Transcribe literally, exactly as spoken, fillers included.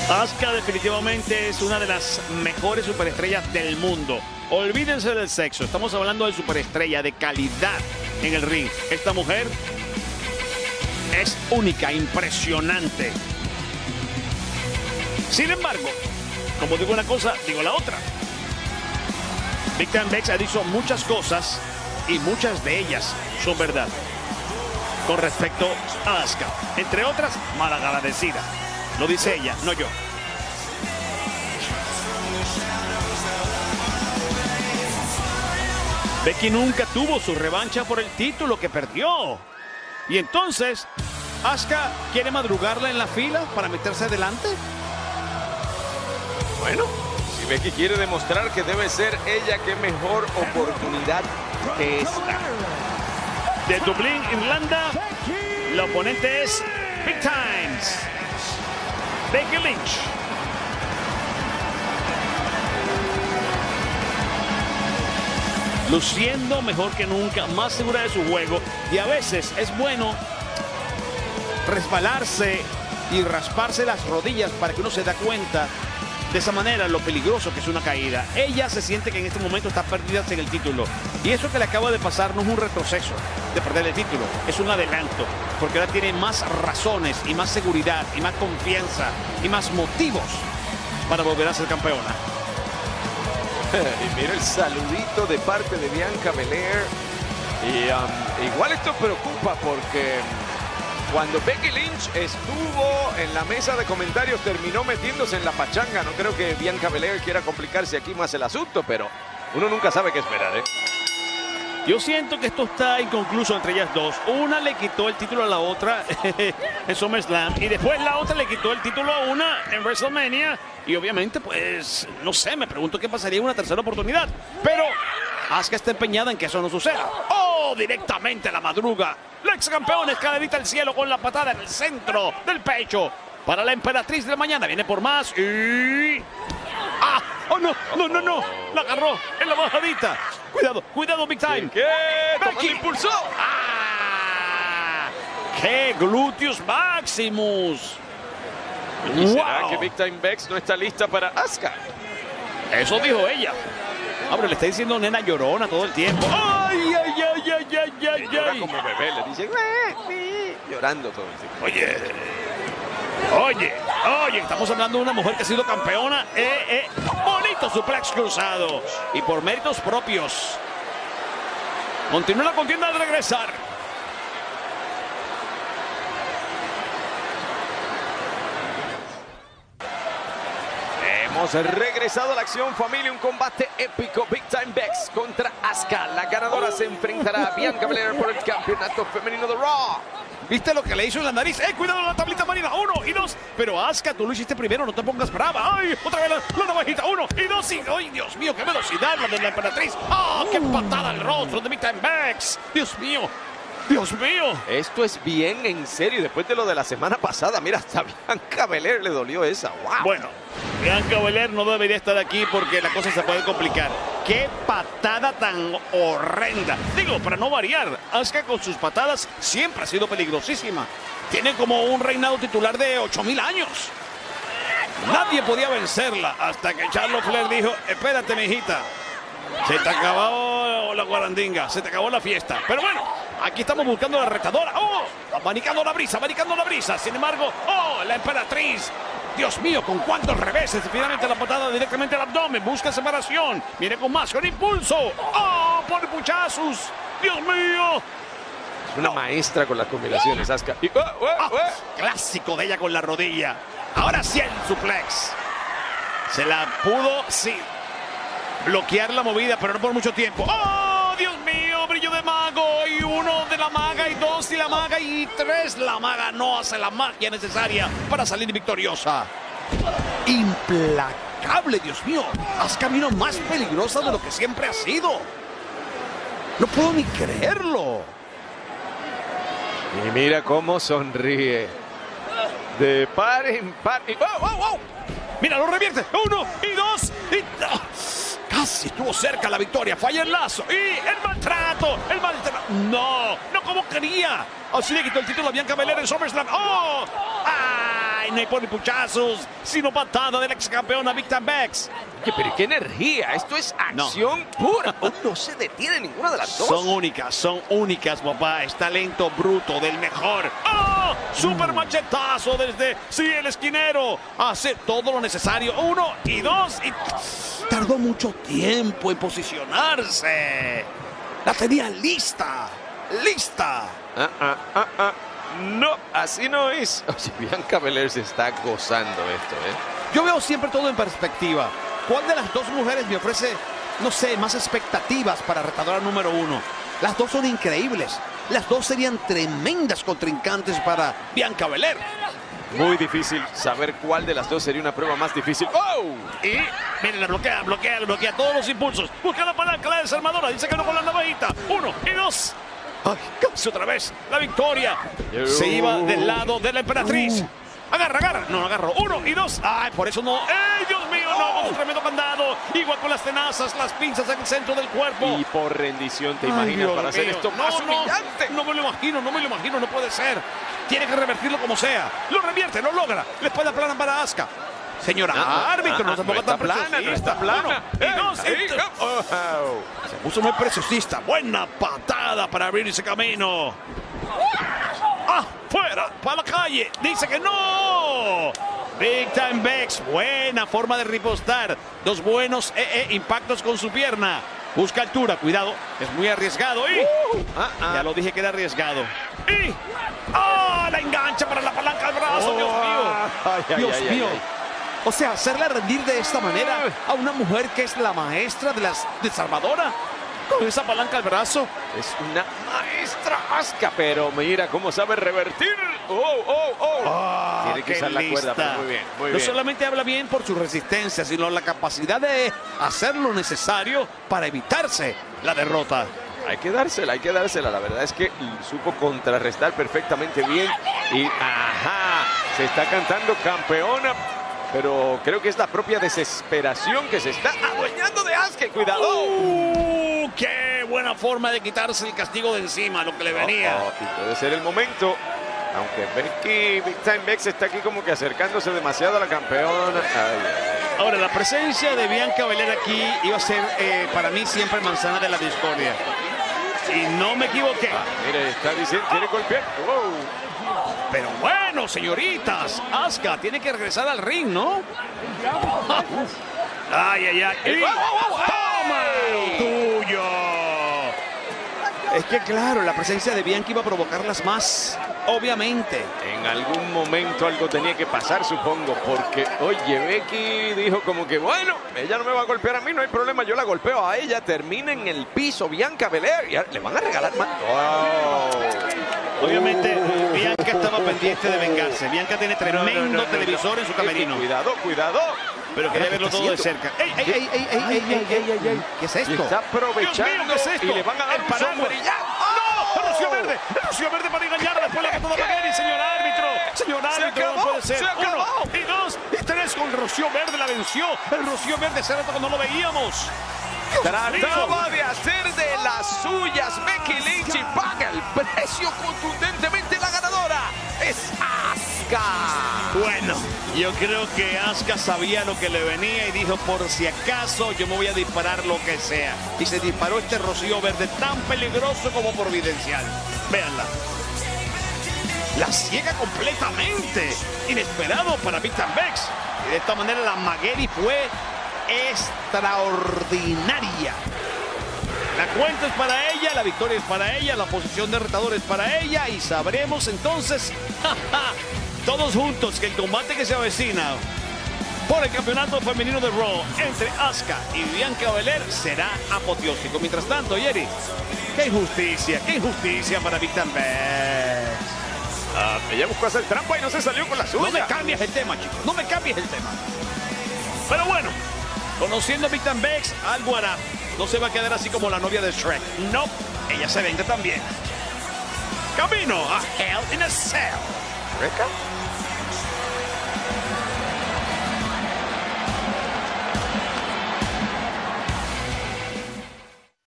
Asuka definitivamente es una de las mejores superestrellas del mundo. Olvídense del sexo, estamos hablando de superestrella, de calidad en el ring. Esta mujer es única, impresionante. Sin embargo, como digo una cosa, digo la otra. Big Time Bex ha dicho muchas cosas y muchas de ellas son verdad con respecto a Asuka. Entre otras, malagradecida. Lo dice ella, no yo. Becky nunca tuvo su revancha por el título que perdió. Y entonces, ¿Asuka quiere madrugarla en la fila para meterse adelante? Bueno, si Becky quiere demostrar que debe ser ella, qué mejor oportunidad que esta. De Dublín, Irlanda, la oponente es Big Times, Becky Lynch. Luciendo mejor que nunca, más segura de su juego. Y a veces es bueno resbalarse y rasparse las rodillas para que uno se da cuenta de esa manera lo peligroso que es una caída. Ella se siente que en este momento está perdida en el título. Y eso que le acaba de pasar no es un retroceso de perder el título, es un adelanto. Porque ahora tiene más razones y más seguridad y más confianza y más motivos para volver a ser campeona. Y mira el saludito de parte de Bianca Belair. Y um, igual esto preocupa porque cuando Becky Lynch estuvo en la mesa de comentarios terminó metiéndose en la pachanga. No creo que Bianca Belair quiera complicarse aquí más el asunto, pero uno nunca sabe qué esperar, ¿eh? Yo siento que esto está inconcluso entre ellas dos. Una le quitó el título a la otra en SummerSlam y después la otra le quitó el título a una en WrestleMania. Y obviamente, pues, no sé, me pregunto qué pasaría en una tercera oportunidad. Pero Asuka está empeñada en que eso no suceda. ¡Oh! Directamente a la madruga. La ex campeona escalerita al cielo con la patada en el centro del pecho. Para la emperatriz de la mañana. Viene por más y... ¡Ah! ¡Oh, no! ¡No, no, no! La agarró en la bajadita. Cuidado, cuidado, Big Time. ¿Qué? Becky impulsó. ¡Ah! ¡Qué glúteos máximos! ¿Y wow. será que Big Time Bex no está lista para Asuka? Eso dijo ella. Hombre, le está diciendo nena llorona todo el tiempo. ¡Ay, ay, ay, ay, ay, ay! Y llora ay. como bebé, le dice "Meh, meh", llorando todo el tiempo. Oye, oye, oye, estamos hablando de una mujer que ha sido campeona. Eh, eh, bonito suplex cruzado. Y por méritos propios. Continúa la contienda al regresar. Hemos regresado a la acción, familia, un combate épico. Big Time Bex contra Asuka. La ganadora se enfrentará a Bianca Belair por el campeonato femenino de Raw. ¿Viste lo que le hizo en la nariz? ¡Eh, cuidado la tablita marina! Uno y dos. Pero Asuka, tú lo hiciste primero, no te pongas brava. ¡Ay! Otra vez la, la navajita. Uno y dos y... ¡Ay, Dios mío! ¡Qué velocidad la de la emperatriz! ¡Ah! ¡Qué patada al rostro de Big Time Bex! ¡Dios mío! ¡Dios mío! Esto es bien en serio. Después de lo de la semana pasada, mira, hasta Bianca Belair le dolió esa. ¡Wow! Bueno, Bianca Belair no debería estar aquí porque la cosa se puede complicar. ¡Qué patada tan horrenda! Digo, para no variar, Asuka con sus patadas siempre ha sido peligrosísima. Tiene como un reinado titular de ocho mil años. Nadie podía vencerla hasta que Charlotte Flair dijo, espérate, mijita. Se te acabó la guarandinga, se te acabó la fiesta. Pero bueno, aquí estamos buscando la retadora. ¡Oh! Abanicando la brisa, abanicando la brisa. Sin embargo, ¡oh! La emperatriz. Dios mío, con cuántos reveses. Finalmente la patada directamente al abdomen. Busca separación. Viene con más, con impulso. ¡Oh! Pone puchazos. Dios mío. Es una maestra con las combinaciones, Asuka. Y, oh, oh, Ah, oh. clásico de ella con la rodilla. Ahora sí el suplex. Se la pudo, sí, bloquear la movida, pero no por mucho tiempo. ¡Oh, Dios mío! Brillo de mago. Y uno de la maga, y dos de la maga, y tres la maga. No hace la magia necesaria para salir victoriosa. Implacable, Dios mío. Has camino más peligrosa de lo que siempre ha sido. No puedo ni creerlo. Y mira cómo sonríe. De par en par. Y, ¡wow, wow, wow! Mira, lo revierte. Uno y dos. Y... ¡Oh! Casi estuvo cerca la victoria. Falla el lazo. Y el maltrato. El maltrato. No, no como quería. Así le quitó el título a Bianca Belair en SummerSlam. ¡Oh! ¡Ay! Ay, no hay ponipuchazos, sino patada del ex campeona Big Time Bex. Oye, pero qué energía. Esto es acción no. pura. Oh, no se detiene ninguna de las dos. Son únicas, son únicas, papá. Es talento bruto del mejor. ¡Oh! Super machetazo desde, sí, el esquinero. Hace todo lo necesario. Uno y dos. Y tardó mucho tiempo en posicionarse. La tenía lista. Lista. Ah, ah, ah, ah. No, así no es. Oye, Bianca Belair se está gozando esto, ¿eh? Yo veo siempre todo en perspectiva. ¿Cuál de las dos mujeres me ofrece, no sé, más expectativas para retadora número uno? Las dos son increíbles. Las dos serían tremendas contrincantes para Bianca Belair. Muy difícil saber cuál de las dos sería una prueba más difícil. ¡Oh! Y, miren, la bloquea, bloquea, bloquea todos los impulsos. Busca la palanca, la desarmadora. Dice que no con la navajita. Uno y dos. ¡Ay, casi otra vez! ¡La victoria! Se iba del lado de la emperatriz. Agarra, agarra. No, agarro. Uno y dos. ¡Ay, por eso no! ¡Ey, Dios mío! No, con un tremendo candado. Igual con las tenazas, las pinzas en el centro del cuerpo. Y por rendición, ¿te imaginas? Ay, para hacer esto no, más no, humillante. No me lo imagino, no me lo imagino, no puede ser. Tiene que revertirlo como sea. Lo revierte, lo logra. La espalda plana para Asuka. Señora ah, árbitro, ah, no se ponga no tan plana, no está plano. Y dos, y dos. Oh, oh. Se puso muy preciosista. Buena patada para abrir ese camino. ¡Ah! ¡Fuera! ¡Para la calle! ¡Dice que no! Big Time Bex. Buena forma de ripostar. Dos buenos eh, eh, impactos con su pierna. Busca altura. Cuidado. Es muy arriesgado. Y... Uh, ah, ah. Ya lo dije que era arriesgado. Y... ¡Ah! La engancha para la palanca al brazo. Oh, Dios mío. Ay, ay, Dios ay, mío. Ay, ay. O sea, hacerla rendir de esta manera a una mujer que es la maestra de las desarmadora. Con esa palanca al brazo. Es una maestra Asuka, pero mira cómo sabe revertir. ¡Oh, oh, oh! oh Tiene que usar la cuerda, pero muy bien, muy no bien. solamente habla bien por su resistencia, sino la capacidad de hacer lo necesario para evitarse la derrota. Hay que dársela, hay que dársela. La verdad es que supo contrarrestar perfectamente bien. Y, ajá, se está cantando campeona. Pero creo que es la propia desesperación que se está adueñando de Asuka. ¡Cuidado! Uh, ¡Qué buena forma de quitarse el castigo de encima, lo que le venía! Oh, oh, y puede ser el momento. Aunque Becky Big Time Bex está aquí como que acercándose demasiado a la campeona. Ay, ay. Ahora, la presencia de Bianca Belair aquí iba a ser eh, para mí siempre manzana de la discordia. Y no me equivoqué. Ah, mire, está diciendo, quiere golpear. Wow. Pero bueno, señoritas, Asuka tiene que regresar al ring, ¿no? Ay, ay, ay. ¡Y! ¡Toma el tuyo! Es que claro, la presencia de Bianca iba a provocarlas más, obviamente. En algún momento algo tenía que pasar, supongo, porque, oye, Becky dijo como que, bueno, ella no me va a golpear a mí, no hay problema, yo la golpeo a ella, termina en el piso, Bianca Belair, y le van a regalar más. Wow. Obviamente, Bianca estaba pendiente de vengarse. Bianca tiene tremendo no, no, no, televisor no. en su camerino. Cuidado, cuidado. Pero quería verlo todo de cerca. ¡Ey, ey, ey, ey, ey, ey, ey, ey, ey! ¿Qué es esto? Está aprovechando. Mío, ¿qué es esto? Y le van a dar un sombra y ya. ¡No! ¡El Rocío Verde! ¡El Rocío Verde para engañar! Después la patada Maguire, señor árbitro. Señor árbitro, no puede ser. Uno, y dos, y tres con Rocío Verde la venció. El Rocío Verde hace rato cuando no lo veíamos. Trataba de hacer de las suyas Becky Lynch y paga el precio contundentemente. La ganadora es Asuka. Bueno, yo creo que Asuka sabía lo que le venía y dijo, por si acaso yo me voy a disparar lo que sea. Y se disparó este Rocío Verde tan peligroso como providencial. Véanla. La ciega completamente. Inesperado para Big Time Bex. Y de esta manera la Maguire fue extraordinaria. La cuenta es para ella, la victoria es para ella, la posición de retador es para ella y sabremos entonces, todos juntos, que el combate que se avecina por el campeonato femenino de Raw entre Asuka y Bianca Belair será apoteósico. Mientras tanto, Jerry, qué injusticia, qué injusticia para Big Time Bex. Uh, ella buscó hacer trampa y no se salió con la suya. No me cambies el tema, chicos, no me cambies el tema. Pero bueno, conociendo a Big Time Bex, algo hará. No se va a quedar así como la novia de Shrek. No, ella se vende también. Camino a Hell in a Cell. ¿Reca?